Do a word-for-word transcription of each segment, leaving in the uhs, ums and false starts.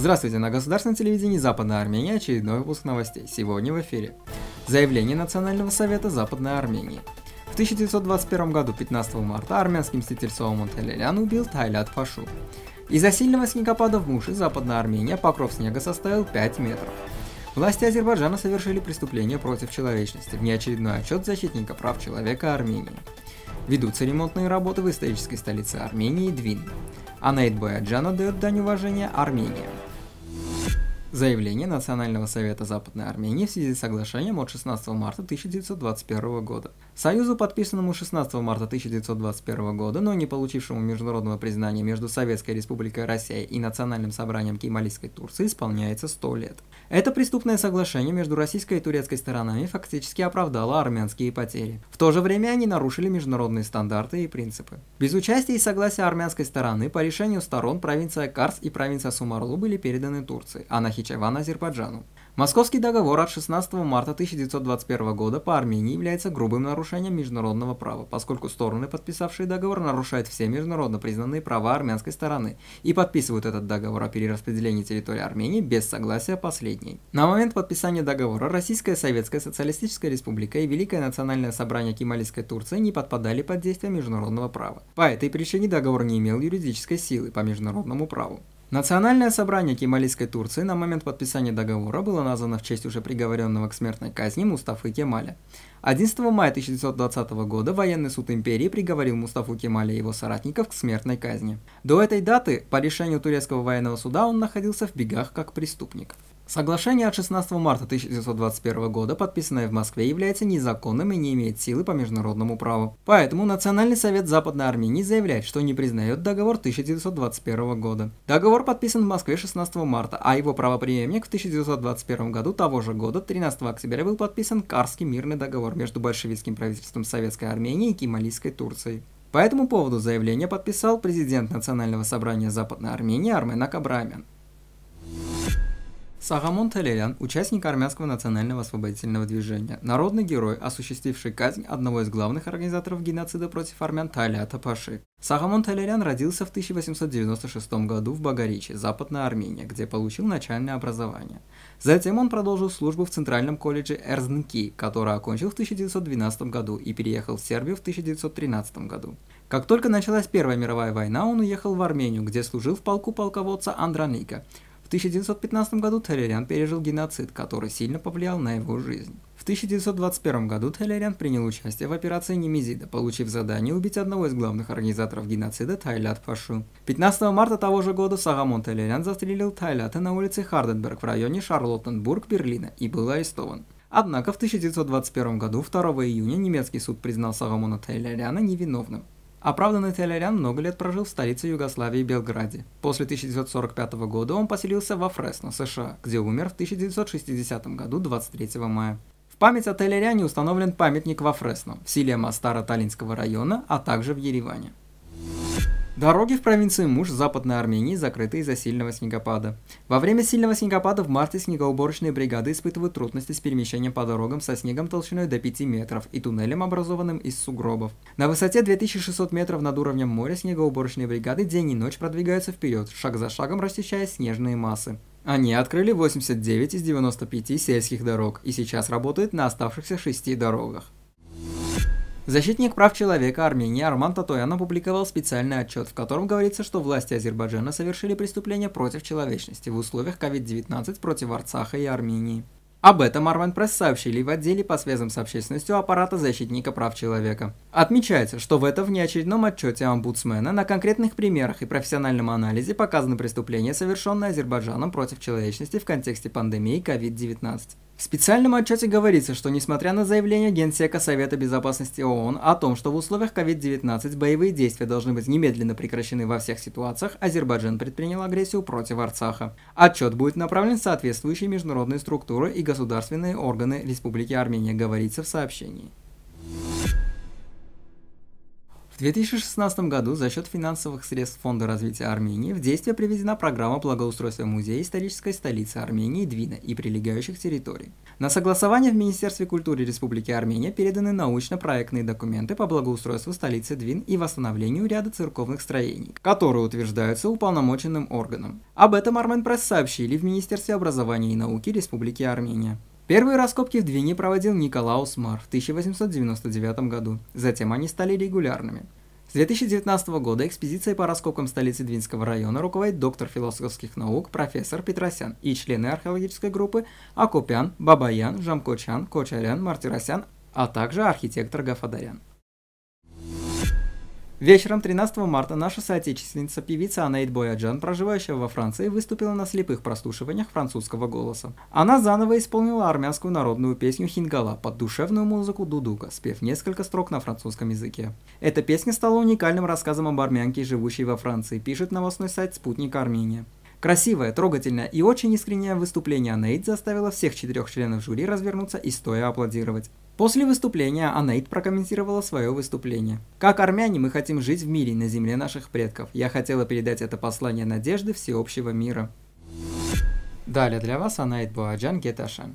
Здравствуйте, на государственном телевидении Западная Армения очередной выпуск новостей. Сегодня в эфире. Заявление Национального совета Западной Армении. В тысяча девятьсот двадцать первом году, пятнадцатого марта, армянский мститель Согомон Телелян убил Тайлат Пашу. Из-за сильного снегопада в Муши Западная Армения покров снега составил пять метров. Власти Азербайджана совершили преступление против человечности. Внеочередной отчет защитника прав человека Армении. Ведутся ремонтные работы в исторической столице Армении Двин. Анаид Бояджан отдает дань уважения Армении. Заявление Национального совета Западной Армении в связи с соглашением от шестнадцатого марта тысяча девятьсот двадцать первого года. Союзу, подписанному шестнадцатого марта тысяча девятьсот двадцать первого года, но не получившему международного признания между Советской Республикой Россия и Национальным собранием Кемалийской Турции, исполняется сто лет. Это преступное соглашение между российской и турецкой сторонами фактически оправдало армянские потери. В то же время они нарушили международные стандарты и принципы. Без участия и согласия армянской стороны по решению сторон провинция Карс и провинция Сумарлу были переданы Турции, а Нахичеван – Азербайджану. Московский договор от шестнадцатого марта тысяча девятьсот двадцать первого года по Армении является грубым нарушением международного права, поскольку стороны, подписавшие договор, нарушают все международно признанные права армянской стороны и подписывают этот договор о перераспределении территории Армении без согласия последней. На момент подписания договора Российская Советская Социалистическая Республика и Великое Национальное собрание Кемалийской Турции не подпадали под действие международного права. По этой причине договор не имел юридической силы по международному праву. Национальное собрание Кемалийской Турции на момент подписания договора было названо в честь уже приговоренного к смертной казни Мустафы Кемаля. одиннадцатого мая тысяча девятьсот двадцатого года военный суд империи приговорил Мустафу Кемаля и его соратников к смертной казни. До этой даты, по решению турецкого военного суда, он находился в бегах как преступник. Соглашение от шестнадцатого марта тысяча девятьсот двадцать первого года, подписанное в Москве, является незаконным и не имеет силы по международному праву. Поэтому Национальный совет Западной Армении заявляет, что не признает договор тысяча девятьсот двадцать первого года. Договор подписан в Москве шестнадцатого марта, а его правопреемник в тысяча девятьсот двадцать первом году того же года, тринадцатого октября, был подписан Карский мирный договор между большевистским правительством Советской Армении и Кемалийской Турцией. По этому поводу заявление подписал президент Национального собрания Западной Армении Армен Акабрамян. Согомон Телелян – участник армянского национального освободительного движения, народный герой, осуществивший казнь одного из главных организаторов геноцида против армян Тайлата Паши. Согомон Телелян родился в тысяча восемьсот девяносто шестом году в Багариче, Западная Армения, где получил начальное образование. Затем он продолжил службу в Центральном колледже Эрзнки, который окончил в тысяча девятьсот двенадцатом году и переехал в Сербию в тысяча девятьсот тринадцатом году. Как только началась Первая мировая война, он уехал в Армению, где служил в полку полководца Андроника. В тысяча девятьсот пятнадцатом году Телелян пережил геноцид, который сильно повлиял на его жизнь. В тысяча девятьсот двадцать первом году Телелян принял участие в операции Немезида, получив задание убить одного из главных организаторов геноцида Тайлат Пашу. пятнадцатого марта того же года Согомон Телелян застрелил Тайлата на улице Харденберг в районе Шарлоттенбург, Берлина, и был арестован. Однако в тысяча девятьсот двадцать первом году, второго июня, немецкий суд признал Согомона Телеляна невиновным. Оправданный Телелян много лет прожил в столице Югославии Белграде. После тысяча девятьсот сорок пятого года он поселился во Фресно, США, где умер в тысяча девятьсот шестидесятом году двадцать третьего мая. В память о Телеляне установлен памятник во Фресно, в селе Мастара Таллинского района, а также в Ереване. Дороги в провинции Муш Западной Армении закрыты из-за сильного снегопада. Во время сильного снегопада в марте снегоуборочные бригады испытывают трудности с перемещением по дорогам со снегом толщиной до пяти метров и туннелем, образованным из сугробов. На высоте две тысячи шестьсот метров над уровнем моря снегоуборочные бригады день и ночь продвигаются вперед, шаг за шагом расчищая снежные массы. Они открыли восемьдесят девять из девяноста пяти сельских дорог и сейчас работают на оставшихся шести дорогах. Защитник прав человека Армении Арман Татоян опубликовал специальный отчет, в котором говорится, что власти Азербайджана совершили преступления против человечности в условиях ковид девятнадцать против Арцаха и Армении. Об этом Армен Пресс сообщили в отделе по связям с общественностью аппарата защитника прав человека. Отмечается, что в этом внеочередном отчете омбудсмена на конкретных примерах и профессиональном анализе показаны преступления, совершенные Азербайджаном против человечности в контексте пандемии ковид девятнадцать. В специальном отчете говорится, что несмотря на заявление Генсека Совета Безопасности ООН о том, что в условиях ковид девятнадцать боевые действия должны быть немедленно прекращены во всех ситуациях, Азербайджан предпринял агрессию против Арцаха. Отчет будет направлен в соответствующие международные структуры и государственные органы Республики Армения, говорится в сообщении. В две тысячи шестнадцатом году за счет финансовых средств Фонда развития Армении в действие приведена программа благоустройства музея исторической столицы Армении Двина и прилегающих территорий. На согласование в Министерстве культуры Республики Армения переданы научно-проектные документы по благоустройству столицы Двин и восстановлению ряда церковных строений, которые утверждаются уполномоченным органом. Об этом Арменпресс сообщили в Министерстве образования и науки Республики Армения. Первые раскопки в Двине проводил Николаус Мар в тысяча восемьсот девяносто девятом году, затем они стали регулярными. С две тысячи девятнадцатого года экспедицией по раскопкам столицы Двинского района руководит доктор философских наук профессор Петросян и члены археологической группы Акопян, Бабаян, Жамкочан, Кочарян, Мартиросян, а также архитектор Гафадарян. Вечером тринадцатого марта наша соотечественница, певица Анаит Бояджан, проживающая во Франции, выступила на слепых прослушиваниях французского голоса. Она заново исполнила армянскую народную песню «Хингала» под душевную музыку дудука, спев несколько строк на французском языке. Эта песня стала уникальным рассказом об армянке, живущей во Франции, пишет новостной сайт «Спутник Армения». Красивое, трогательное и очень искреннее выступление Анаит заставило всех четырех членов жюри развернуться и стоя аплодировать. После выступления Анаит прокомментировала свое выступление. «Как армяне мы хотим жить в мире на земле наших предков. Я хотела передать это послание надежды всеобщего мира». Далее для вас Анаит Бояджан Геташан.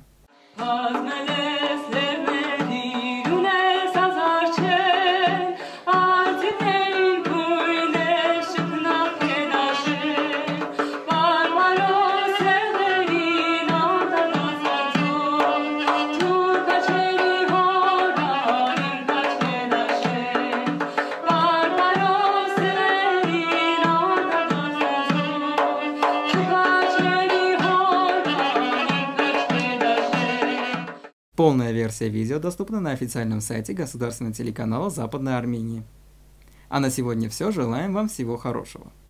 Полная версия видео доступна на официальном сайте государственного телеканала Западной Армении. А на сегодня все. Желаем вам всего хорошего.